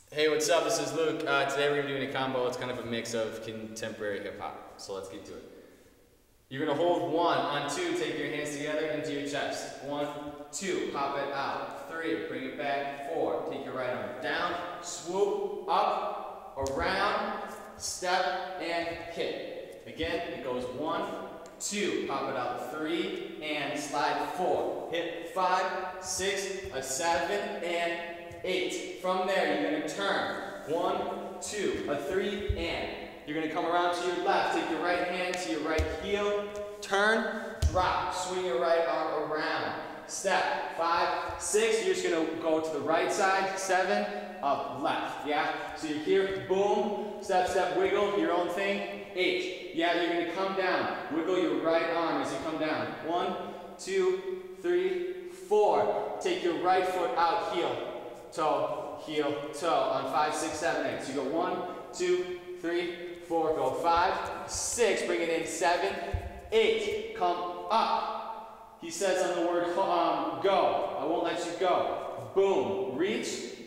Hey, what's up? This is Luke. Today we're going to be doing a combo. It's kind of a mix of contemporary hip-hop. So let's get to it. You're going to hold 1. On 2, take your hands together into your chest. 1, 2, pop it out. 3, bring it back. 4, take your right arm down, swoop, up, around, step, and hit. Again, it goes 1, 2, pop it out. 3, and slide. 4, hit 5, 6, a 7, and 8. From there, you're going to turn. 1, 2, a 3, and you're going to come around to your left. Take your right hand to your right heel. Turn, drop, swing your right arm around. Step, 5, 6. You're just going to go to the right side. 7, up, left. Yeah? So you're here, boom, step, step, wiggle, your own thing. 8. Yeah, you're going to come down. Wiggle your right arm as you come down. 1, 2, 3, 4. Take your right foot out, heel, toe, heel, toe on 5, 6, 7, 8. So you go 1, 2, 3, 4, go 5, 6, bring it in, 7, 8, come up. He says on the word go, I won't let you go. Boom, reach,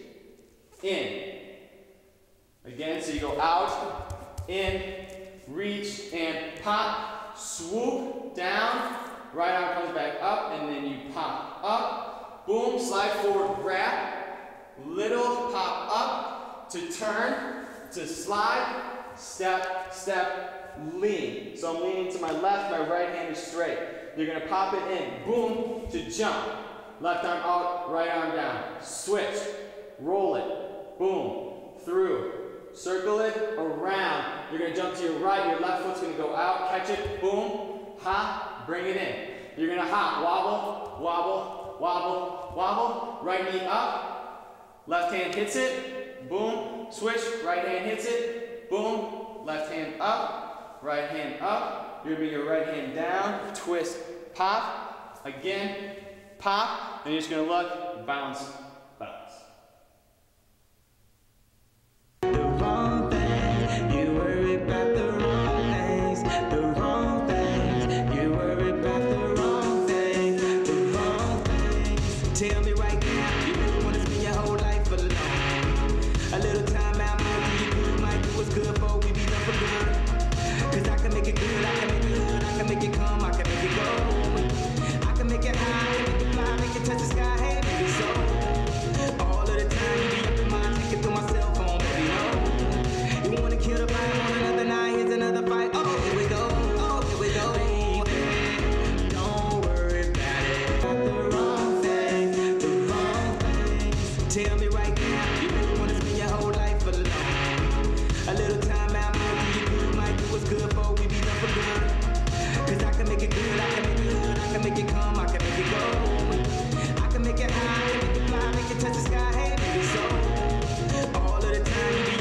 in. Again, so you go out, in, reach, and pop, swoop, down, right arm comes back up, and then you pop up, boom, slide forward, grab, little pop up, to turn, to slide, step, step, lean. So I'm leaning to my left, my right hand is straight. You're going to pop it in, boom, to jump. Left arm out, right arm down. Switch, roll it, boom, through, circle it, around. You're going to jump to your right, your left foot's going to go out, catch it, boom, hop, bring it in. You're going to hop, wobble, wobble, wobble, wobble, right knee up, left hand hits it, boom, switch, right hand hits it, boom, left hand up, right hand up. You're going to bring your right hand down, twist, pop, again, pop, and you're just going to look, bounce, bounce. The wrong things, you worry about the wrong things. The wrong things, you worry about the wrong things. The wrong things. Tell me right now, you really want to spend your whole life alone. A little time out might do you good, might do what's good for we be done for good. Cause I can make it good, I can make it good, I can make it come, I can make it go. I can make it high, I can make it fly, make it touch the sky, hey baby, so all of the time you be up in mind, take it through my cell phone, baby, no. You wanna kill the vibe on another night, here's another fight, oh here we go, baby. Don't worry about it, about the wrong thing, the wrong thing. Tell me right now, you really wanna spend your whole life alone. A little time out might do you good, might do what's good for we be done for good. Cause I can make it good, I can make it good, I can make it come, I can make it go. I can make it high, I can make it fly, make it touch the sky, hey baby, so all of the time you